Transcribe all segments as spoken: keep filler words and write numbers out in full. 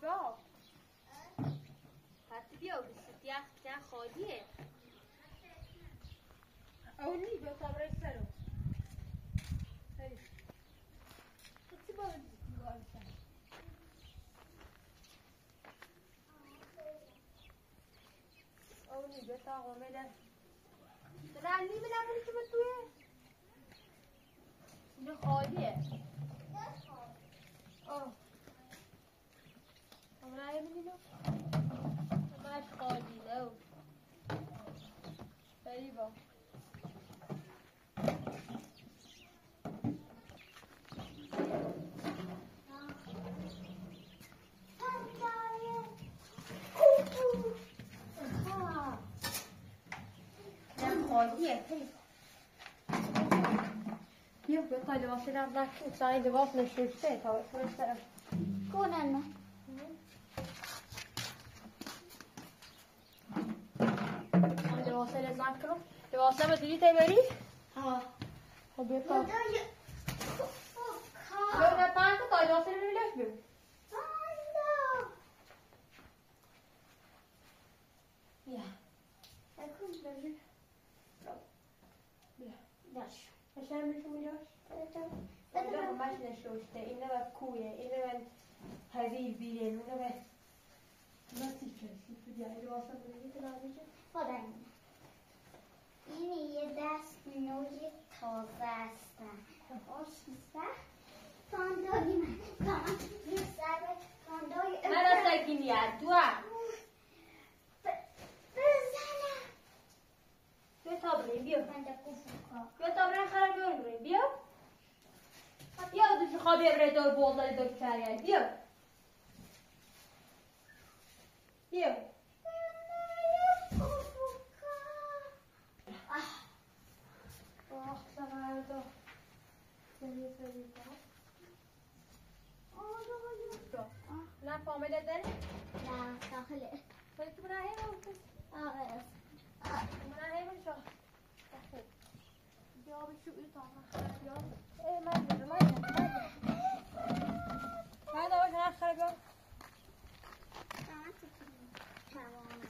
فریبا حتی بیا بسید یه خالیه اونی بیا کامرای سرو هری چی باید دیوار سر اونی بیا تا آقامه در رنی بلم بودی که به توی اینو خالیه آه کامرای بینیدو همش خالی لو فریبا خالیه بیا بیا تا لباس رم نکن سانی لباس نشسته تا بفرستم کنن لباس لزن کنم لباس هم دیدی تبری؟ ها خب بیا تا بیا نه پنج تا لباس رو بلیش بیا بیا اکون بیا بیا داش اشتر میشون میجاش؟ اینجا همش نشسته اینه باید کویه اینه باید حویل بیره اینه باید نسی کسی تو دیگه لباس هم بلیدی که نمیشه؟ خدا اینه این یه دست نوی تازه هستن آشیسته تانداری من تانداری سر تانداری من از تکین یاد دو بزنم بیا تا بریم بیا من در کفر بیا تا بریم خراب بیاریم بریم بیا بیا دوشی خوابی بره دار بولداری دار کریه بیا بیا آه سمردا سمی سمی با نه فامیله داری؟ نه داخله باید تو برای همون آره برای همون شا بیا بشو بیا تا بیا ای من بیا من بیا من دواش نخره بیا تمام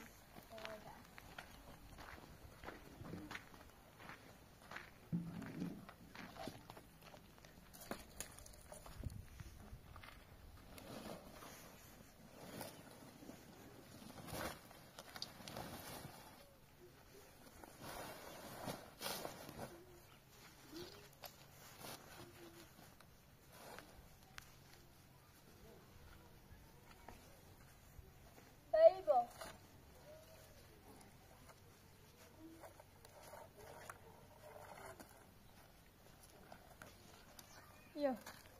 Yo.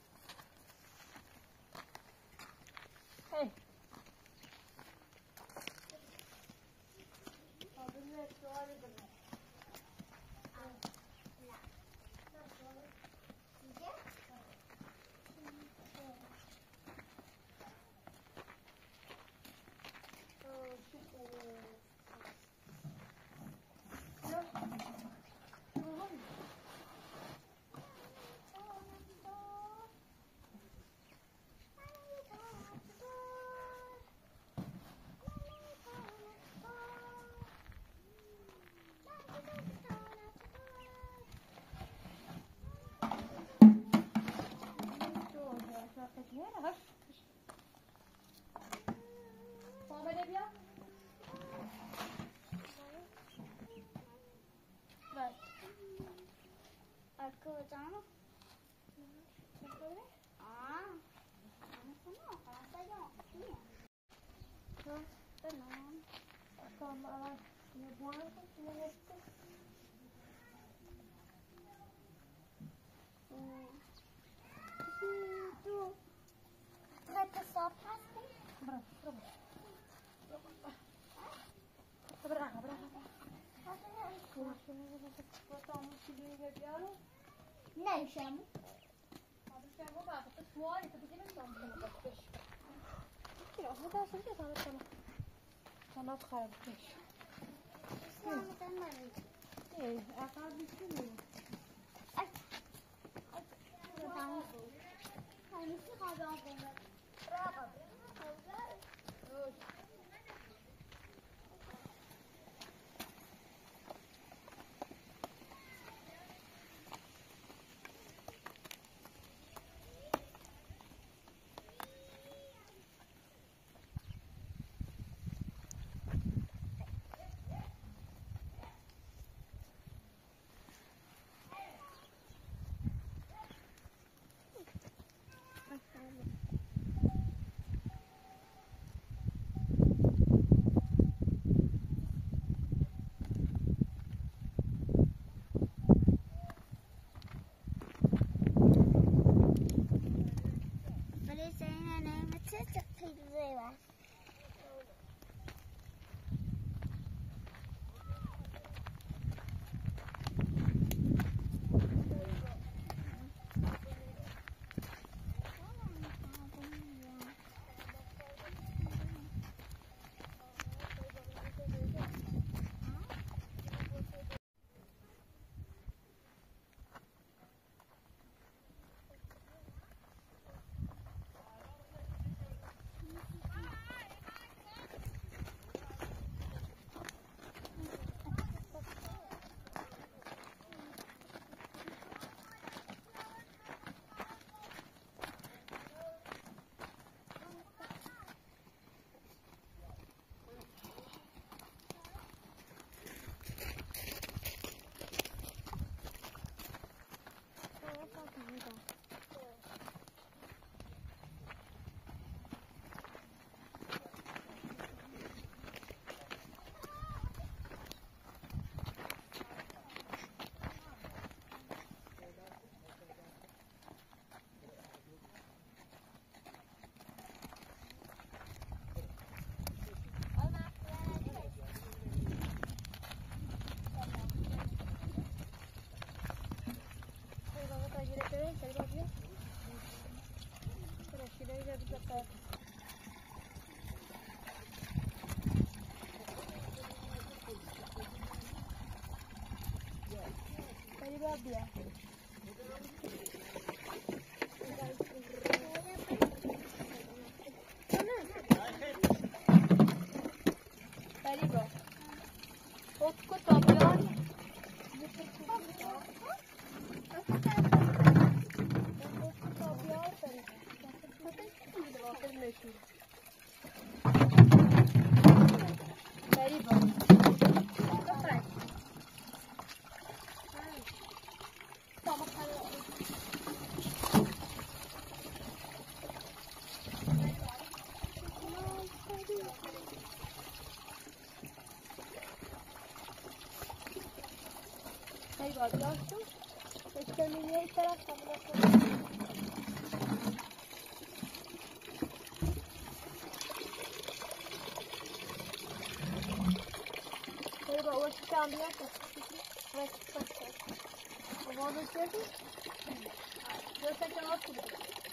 Hey. Kocam. Ah. Ano ko na? Kasa yung. No, tenang. Sama ni buang tu Fereshte. Tu. Kata sop pasti. Berapa? Berapa? Berapa? Berapa? Потом себе выберу. Не, шаму. А ты чего так? Ты смотри, ты где там будешь? Кира, вот это смотри, там там. Там отхай будешь. Там там надо. Эй, а как бы ты? Ай. Ай. Там. Ай, не схожу. Браво. Fariba bia. Fariba. خود کو تابیان. Başlıyorsun. Beklemeye taraf kapıda. Fariba, o açık ambiyansa. Evet, çok güzel. O modu sevdi. Yoksa cevap gibi.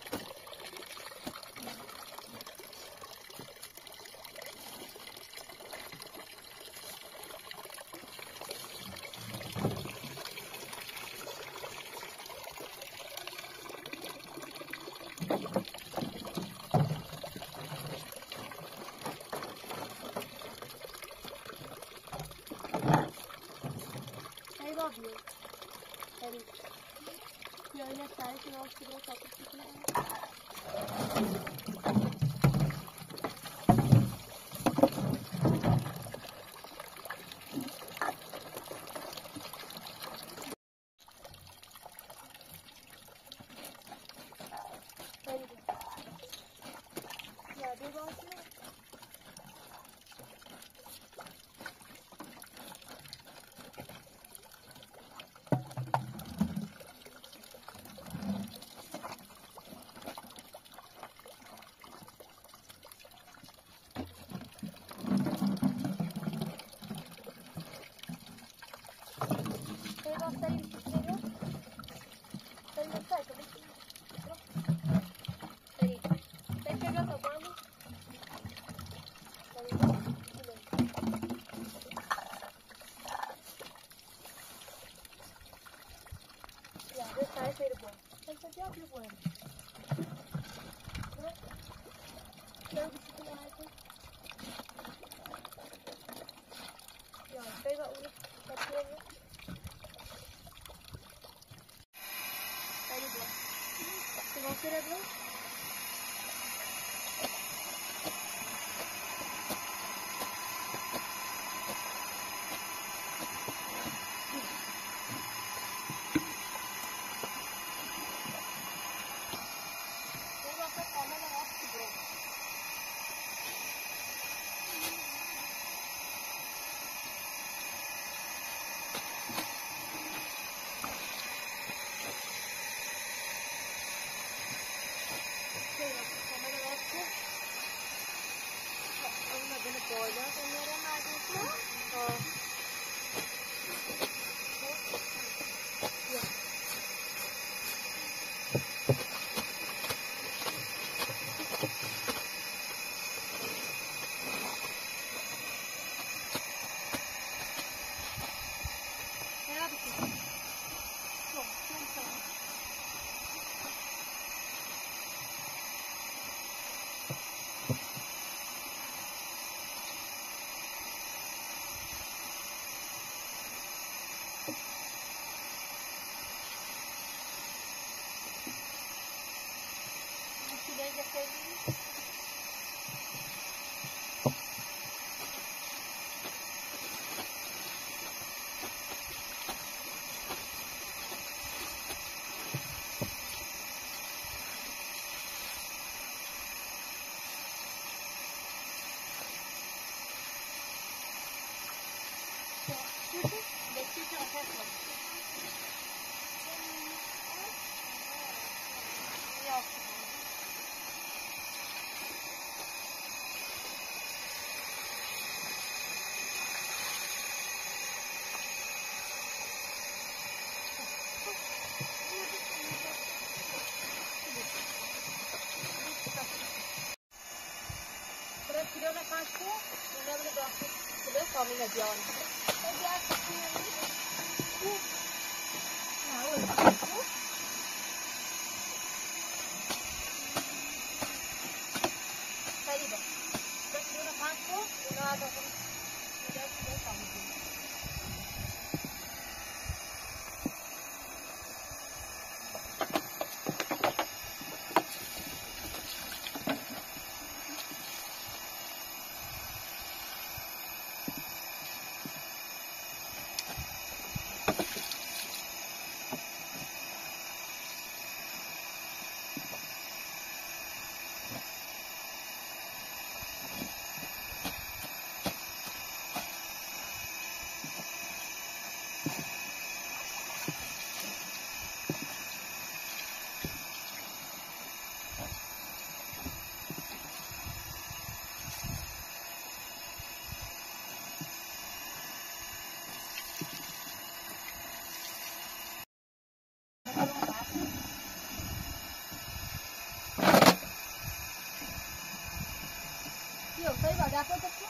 Diyor. Evet. Böyle servis olsun kapı çıkıyor. Evet. Ya bir bakın. Fariba, terus udah masuk, udah ada udah sudah kamu. Yo, Fariba, ada apa tu?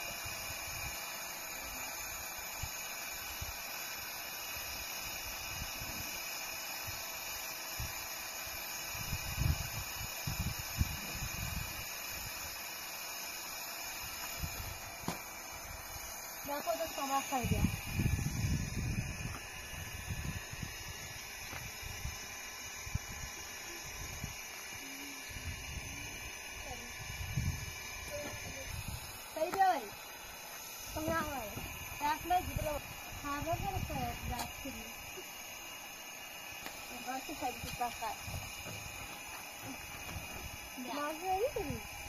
Berapa tu sama saja? Fariba, tengah awal. Dah lagi belum. Harus ada saya dah sini. Masih saya bisa pakai. Mana itu?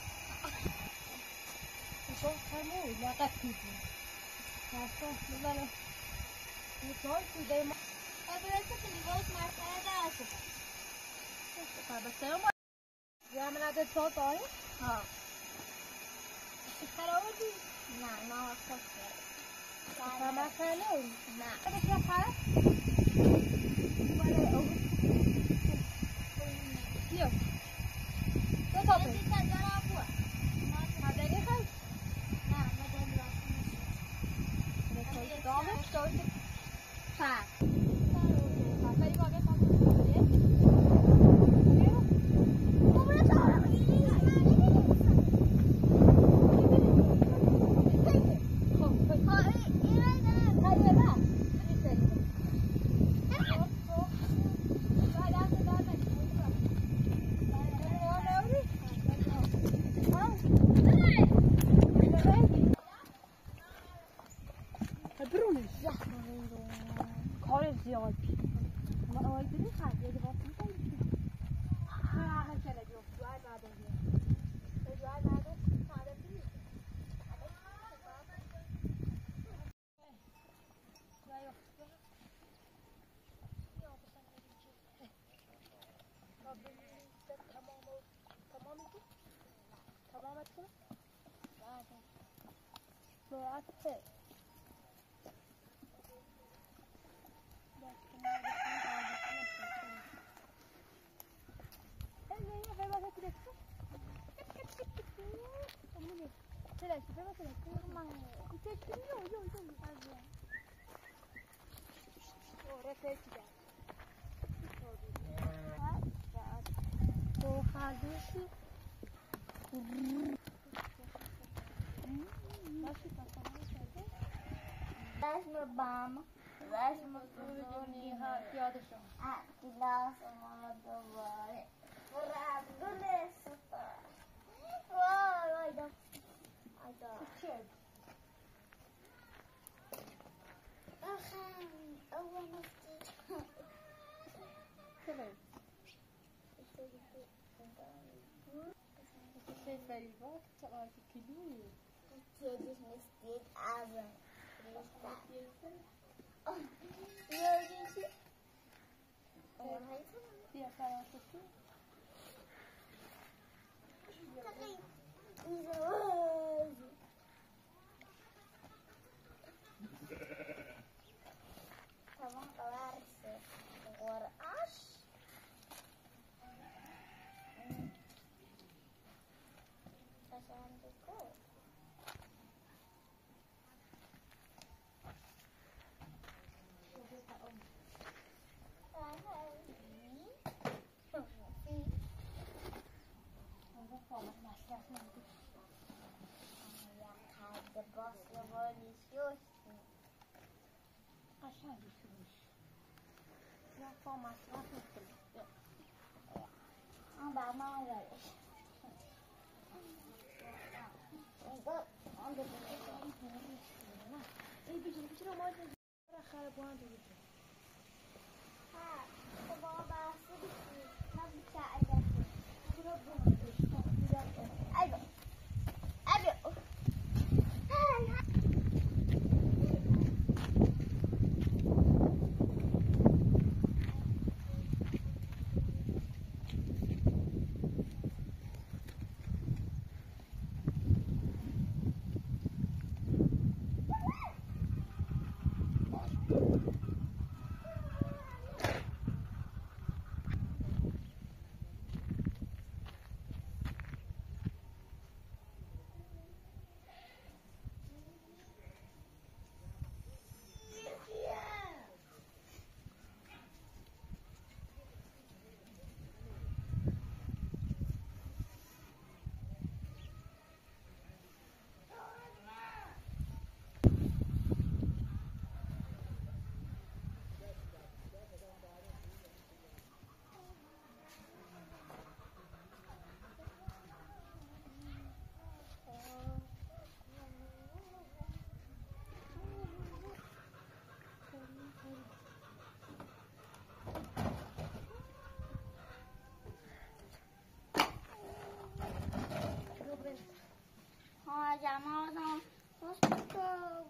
Itu kamu nak kasih. Nasa, mana? Itu sudah. Tapi itu kelihatan macam ada apa? Apa betul? Jangan ada contoh. Ha. Sekarang ini, nah, nak apa? Sama sekali. Nah, ada siapa? Mana? Oh, yo. Tu apa? Kita cara apa? Ada ni kan? Nah, ada dua. Ada dua. Dua. Fat. Apa ini kau ada tak? Bam, Rasma Turuni Yadisha. At the last of the world. For our goodness. Whoa, I don't. I don't. Cheers. Okay, I want to see. Hello. Você vai voltar lá que queria. Que eles me explicavam. Oh, e a gente... E a farofa aqui? Cadê? Tá bom, agora agora acho. Tá chamando de cor. I Informação pública. Andar mais velho. Anda Ei, bicho, tira uma olhada pra cara quando Ah, eu vou andar assim. Não ficar aí. Tira bom. Ai, ai, meu. Llamamos a hospital.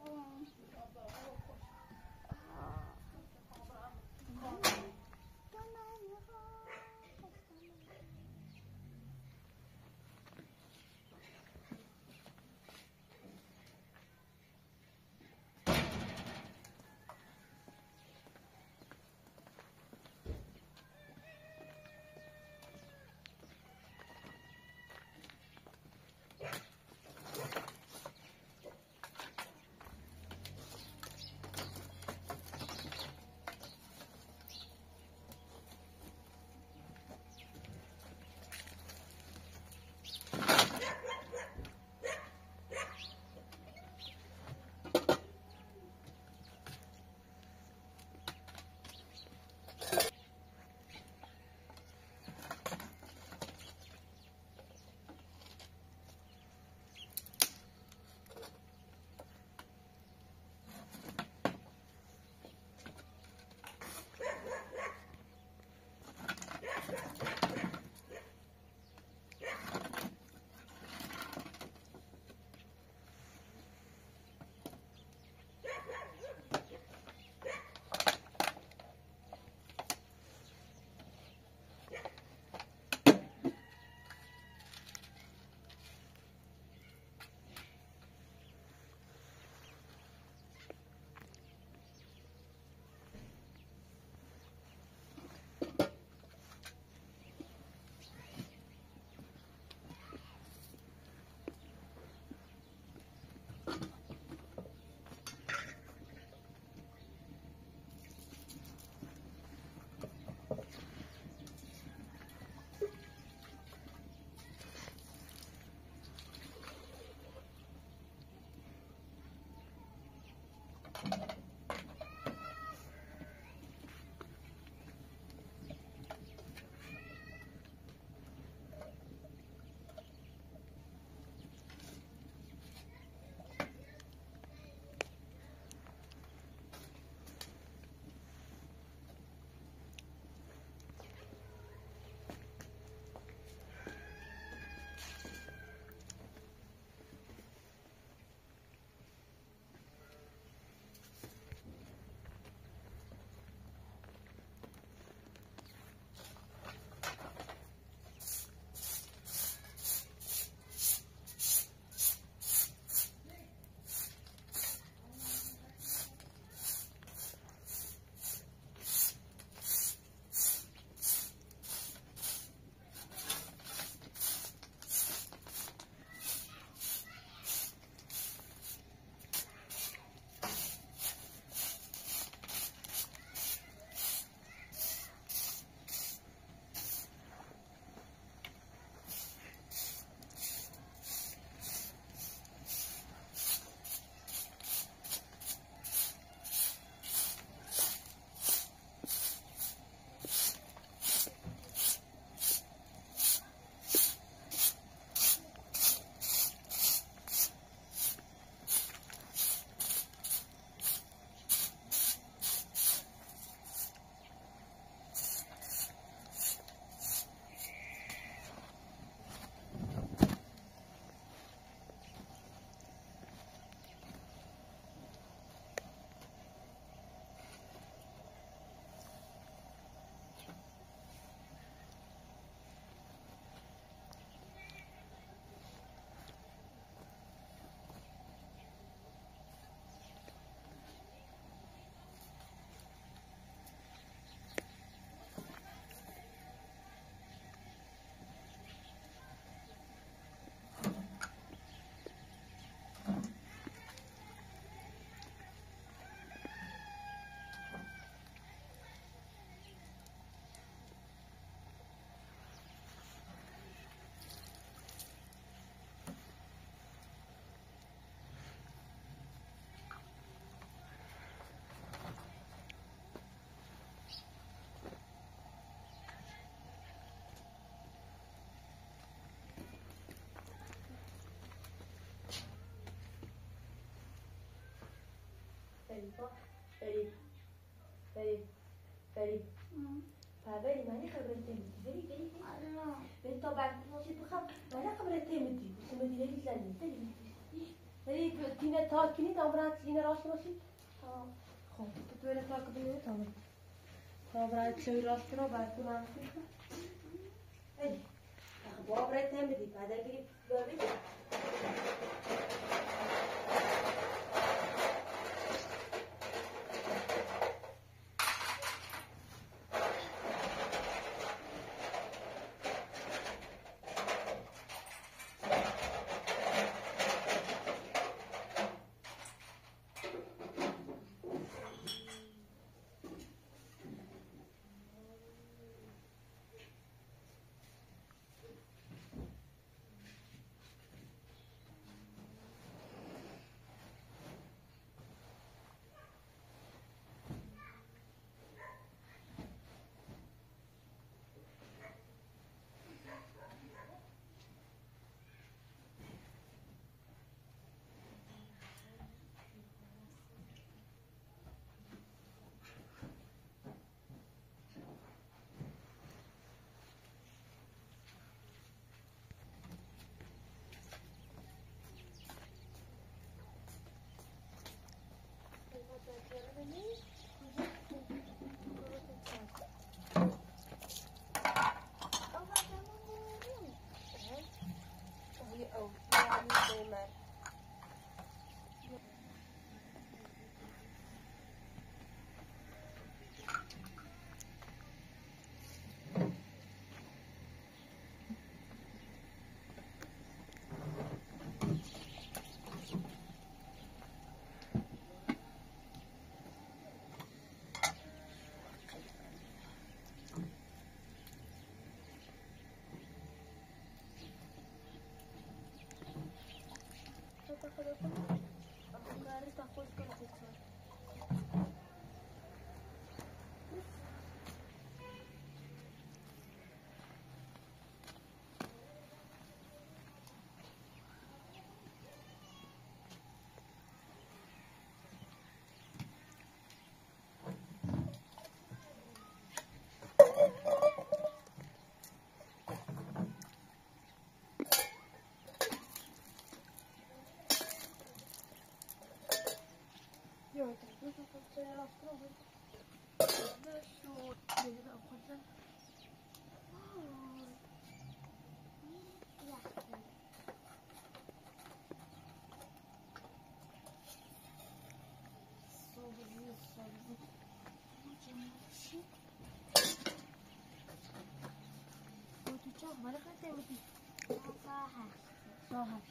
فریبا فریب فریب فریب فبری معنی خبرت نمیدی بری بری الله بری تا بعد چی بخوام معنی خبرت نمیدی بسیم دیگه لازم بری بری تینه تا کنی تا برات تینه راست باشی خب تو بری تا کنی تا برات تا برات شوی راست کنه بعد تو من بری بابا برات نمیدی بعد بری بری mana kata budi? Sahah. Sahah.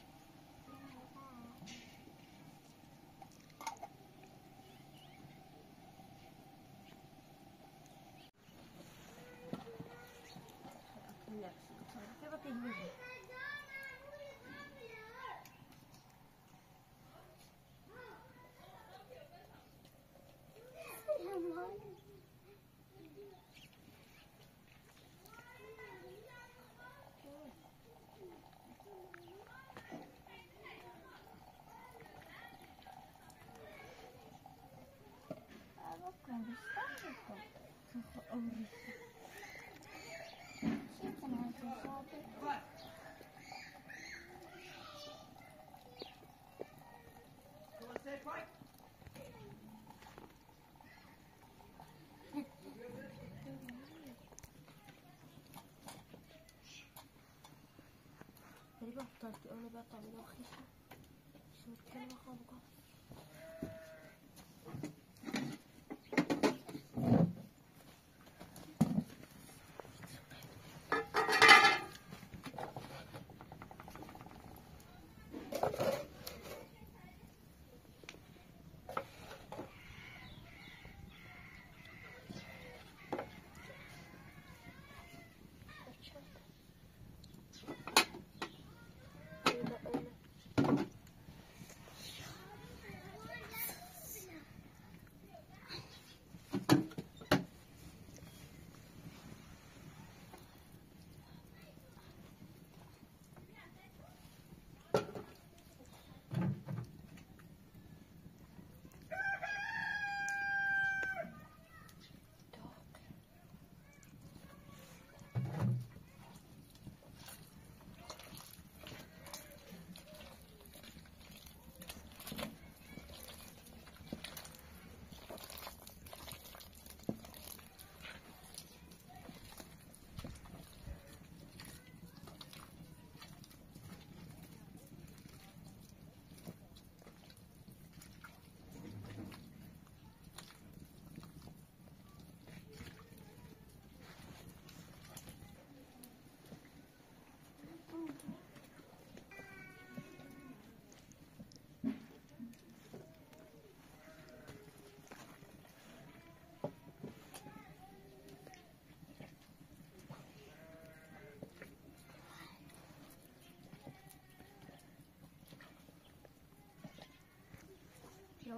Fariba, طلعتي أنا بقى تعملي خيشة شو نتكلم أخوك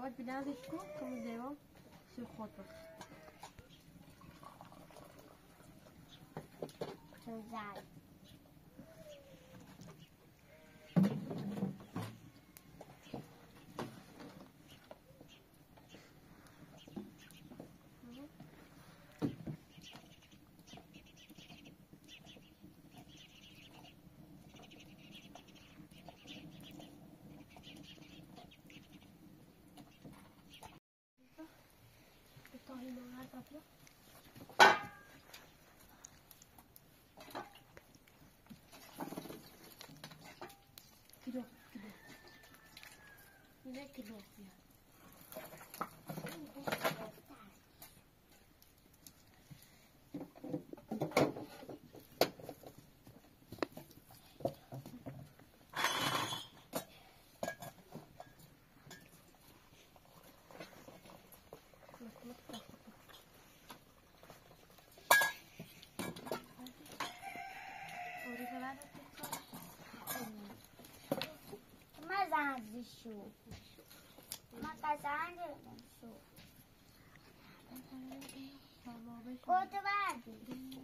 باید بلندش کن که اون دیوان سوی خود بخش تو زد کیلو کیلو اینه کیلو بیا شو ما قزنج شو کت بردی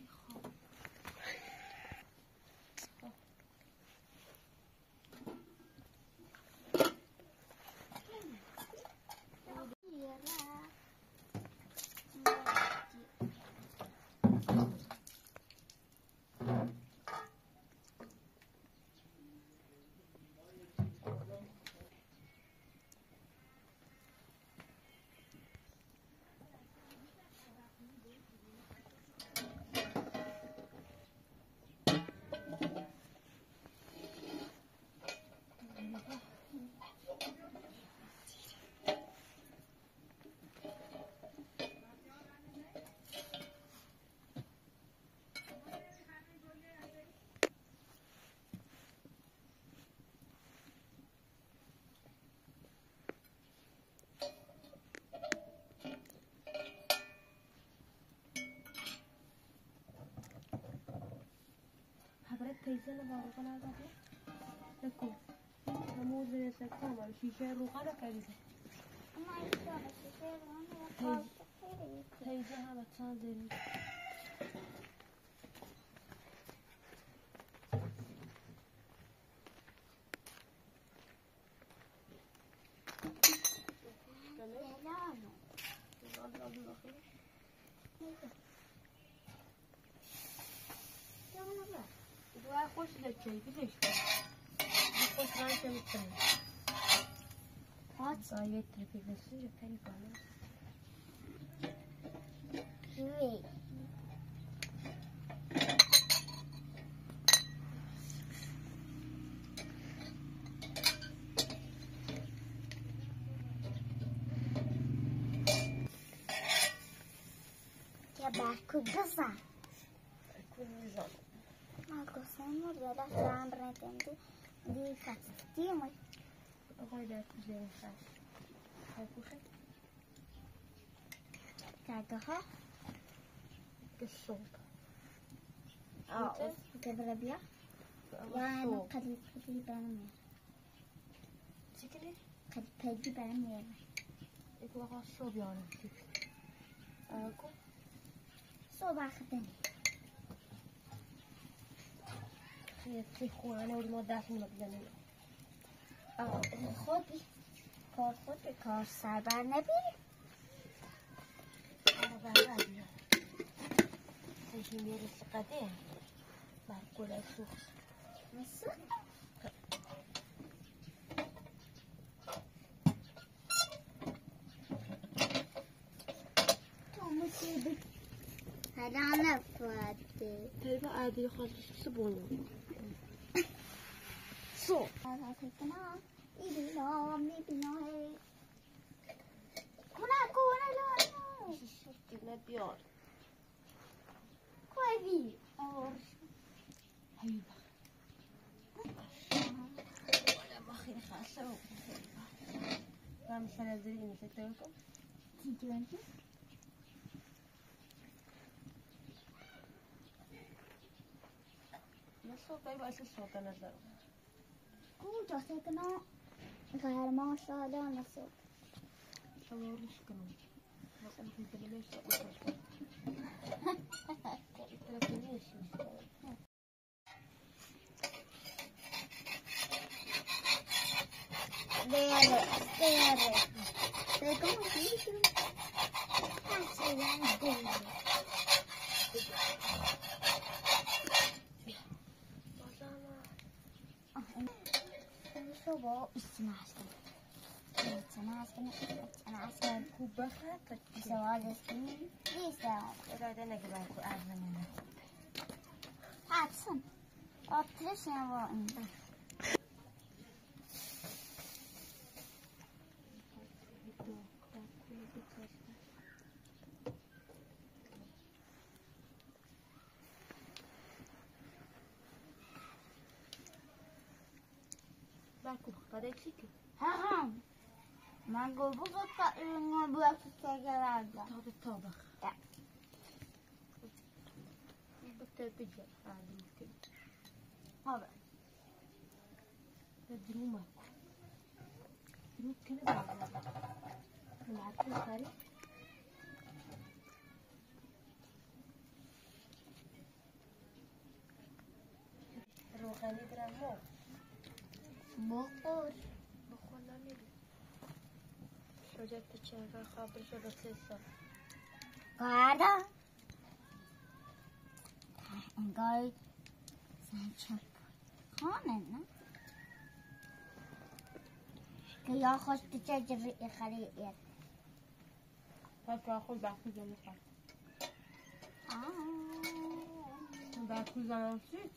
تیزه نبارو نداره نکن نموز سکتام ولی شیشه روغن رو کردیده تیزه هم بچان زیری دوای خوش لکهی بیدش کن خوش رنگ میکنی هات سایه ترپی بسیار پری کنم جوی که برکو بزن برکو میزن Algo sempre della sandra intendo di fastidio. آقای در کوزه خش خواهی کرده ها که صبح آه که بره بیا یا قدی قدی برم میاد چی کلی؟ قدی قدی برم میاد یک وقت صبح یانم آگو صبح خدمه خیلی خونه و ما دست میاد بزنیم خودی کار خود به کار سربر نبیری آره بر بیا سیشی میره سقده بر گله سوخ مثل تو مصیبه هلا نفاده طیبه عادی خواستش سبونه Så. Alla teckna i dina omnibinohe. Kona kona lana. شکل بیار Quoi vi? Or. هیبا ولا بخیر خاصه و رام سرزری میشه تو کو Siguiente. نصو طيب اساس صوت نظر Kuda teckna. غير ما شاء الله نصوت. شاورش کنم نقوم في البلميش تقول التلفونيش Bere, bere. Bere, ¿cómo se dice? Así la bere. شو اسمعش اسمعش اسمعش كوبا خاطر سواد سكين ليسا لا ده انا جبت اعلى منها هاتسن اطلش يا وان باكو خطرك شكل ها ها ما نقول بطاطا إنه بوقت الجلادة هذا الطابخ لا بالتبجة هذا ممكن هذا الدروب ماكو دروب كذا نلعب فاري روحاني درامو بخور بخور نمیده شجاعت چهره خابر شده سه سال قاعدة انگار سنچپ خانه نه که یا خوش تجربه خریت حتی خود باکو زمان خواهد آه باکو زمان سید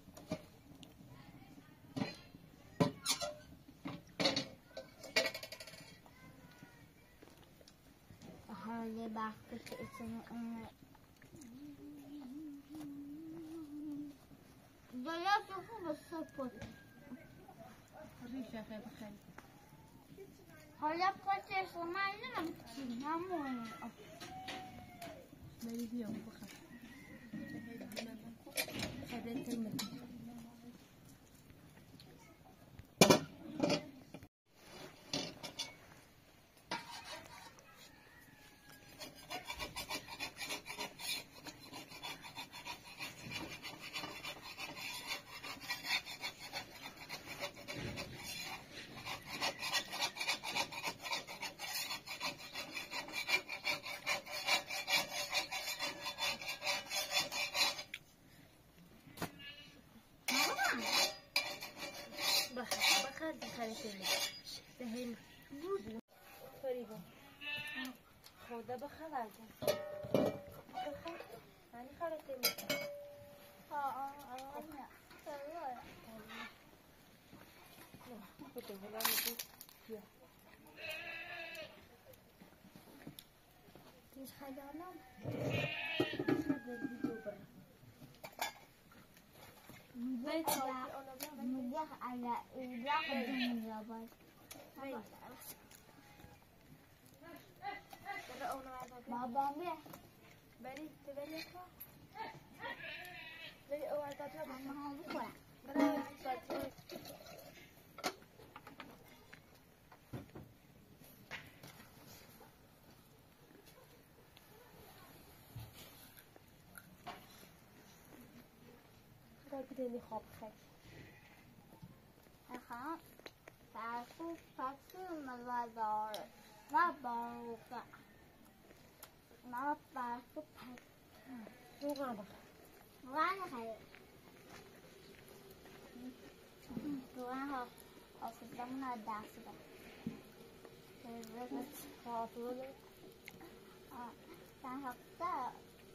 حالی باکو که اسم اون جایا تو خوب سپوت ریشه خیلی خیلی حالا پاچه شما اینم چی همون مری بیام بخور خیلی تلمت دهیم بود فریبا خدا بخواد بخواد من خالته میکنم آه آه آه نه خدا ولا میگی بیا مش خیالم نجح على إيجاح الدنيا بس بابا مين بري تبري بري اوعى تطلع أنا هذا بري بدني خواب خير أخا فاسو فاسو مزادار ما باروكا ما فاسو فاسو شو غابك وانا خير وانا أصدقنا داسبة خاطر آه كان حتى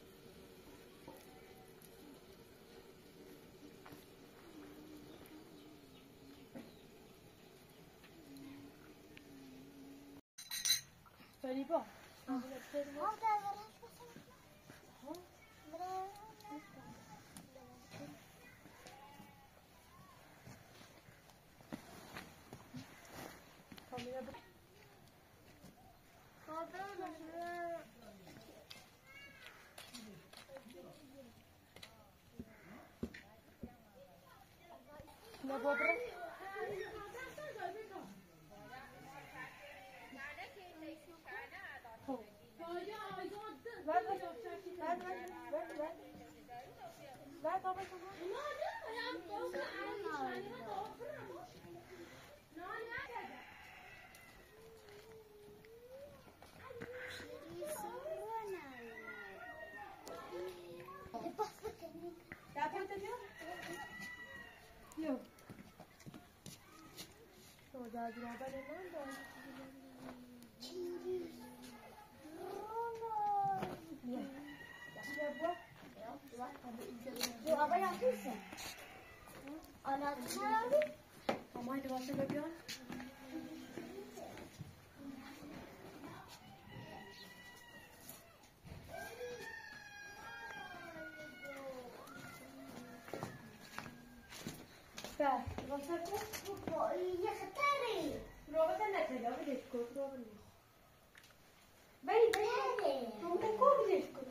فریبا بعد بعد بعد بعد بعد بعد بابا Yo. So da diraba ne lan da. Ya. Ya bu. Bu apa yapıyorsun? Anlatsana abi. Ama hadi başla bakıyorsun. Beh, vad sa du? يا ختاري. Prova den där till, jag vill inte gå prova den. Bäj, bäj. Kom den går vi inte.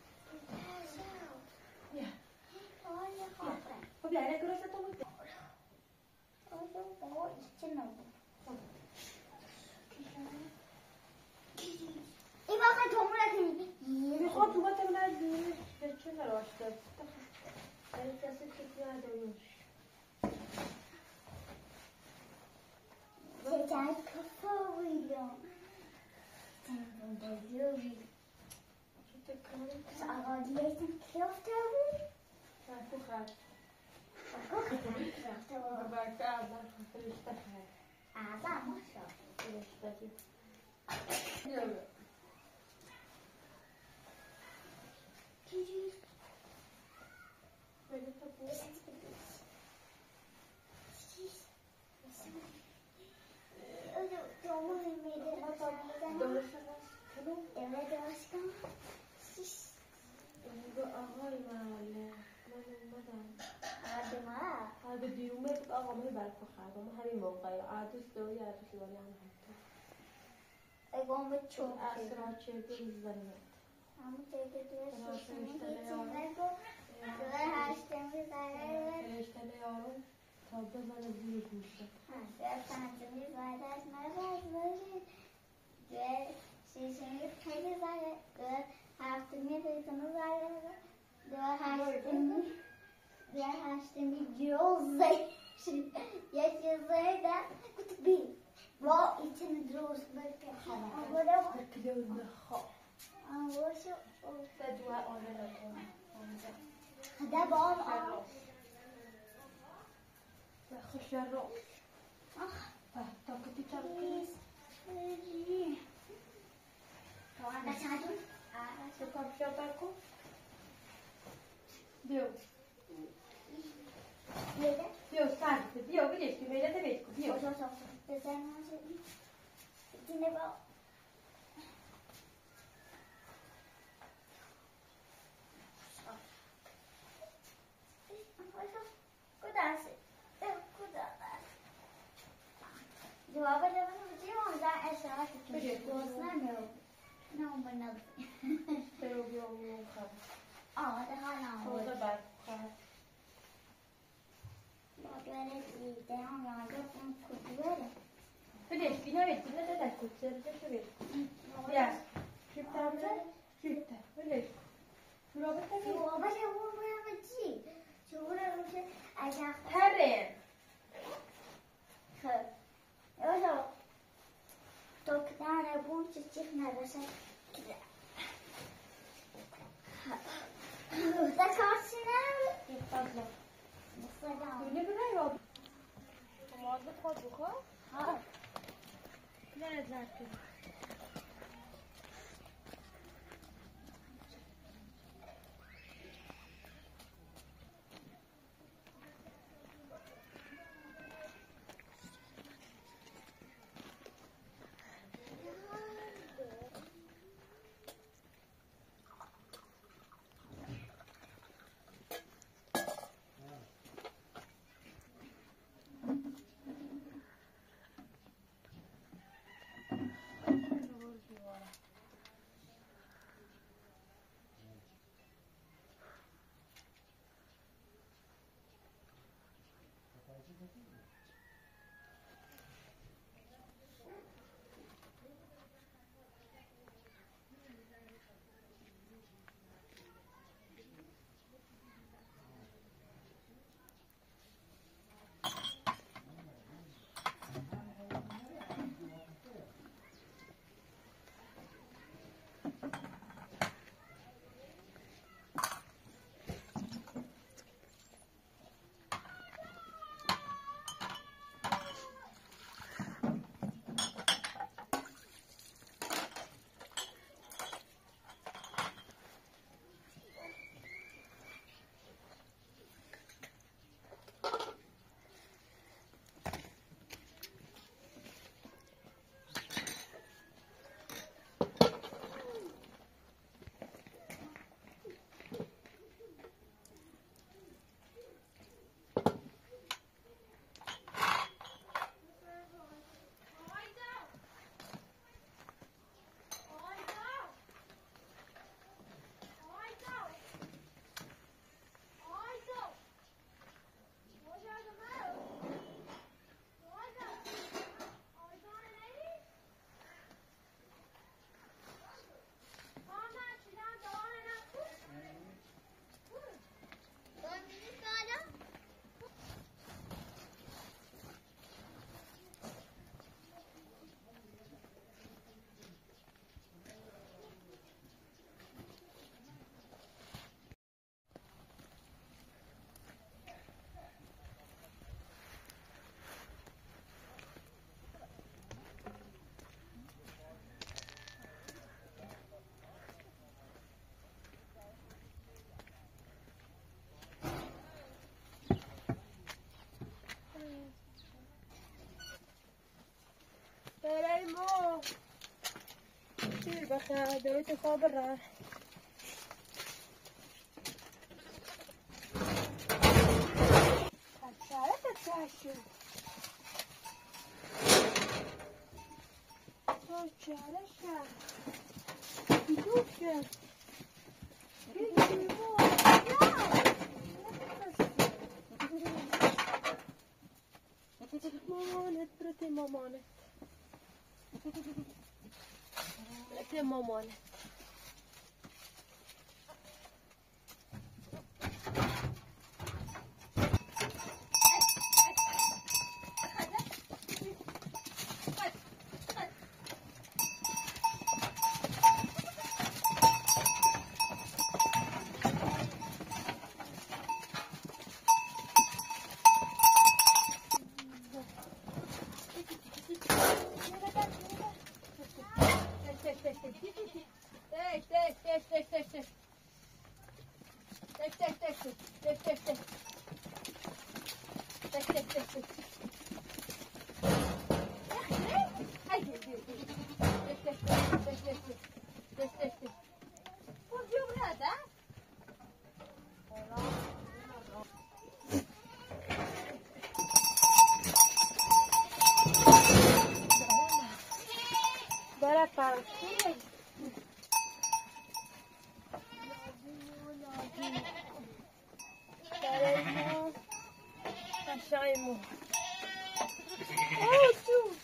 Ja. Vad blir det? Går det att ta emot det? إيه بقى تومرة كني. Michał, tu macie na dziewczynę rośnie. Ale to jest takie na dół. 제가 커버위로 생선 대주기. 어디에 있는 키오스터고? Ja, hoe gaat het? 어거 그냥 키오스터. Maar ik ga naar Ferishte. 아, 사무소. Ferishte. Ja. 키지. Ben het ook niet. 너무 의미를 Doğru sana. Tamam. Evet aşkım. Bu ağay mahalle. Madam. Adıma. هذا ديومات أغلى ما يبارك في حاجة ما هري موقعي عادس دوي عادس دوي عن حتى Egon ve çok. أسرع شيء بالزنة Ama teyze diyor susunu geçinler bu. Ve haştemiz ayarlar. Fereshte ne yavrum? Tabi bana büyük müşteri. Ve sancımız ayarlar. Böyle. Ve sizin kaydı ayarlar. Ve haftımız ayarlar. ayarlar. Ve haştemiz. Ve haştemiz diyoruz. Yaşıyoruz da. Kutu bir. Var içini duruyoruz. Böyle hava. Böyle var. Bekliyorum da ha. Ama şu. Fedwa ona هذا بال آه. خش الروح. آه. تاكتي تاكتي. طبعا بساعدهم. شو كم شو تاكو؟ ديو. ليه؟ ديو ساعد. ديو بديش كمية تبيك. ديو. شو شو شو. بس أنا ما شيء. تيجي بقى. جواب جواب بتجيبهم ده أشياء كتير. وصلنا نو. نو من تيو يوم يوم خاب. آه ده هلا. هو ده بعد خاب. ما قالت لي ده هم يعجبهم كتير. بديش كنا بيت كنا ده تاكل ترجع شو بيت. يا. شفتها ولا؟ شفتها. بديش. جواب تاني. جواب جواب ما بتجي. شو ولا وش أشياء. هرين. خب. يلا. دكتور أبون تشوفنا بس كذا. ذكرتنا. يتفضل. مصدق. دوني بنا يا. ما أدخل بخا. ها. لا لا كده. شايمو كثير بخير دويت خابرة حشارة تتعشى شارة شارة دوشة مامانت براتي مامانت براتي مامانت Farishte. Farishte. Farishte. Oh, too.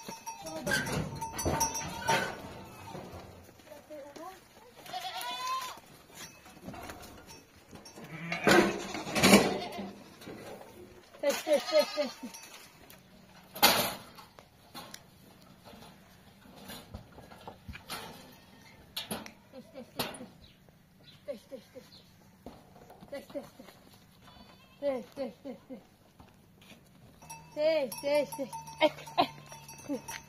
Test, test, test, test. Test, test, test. Test, test, test.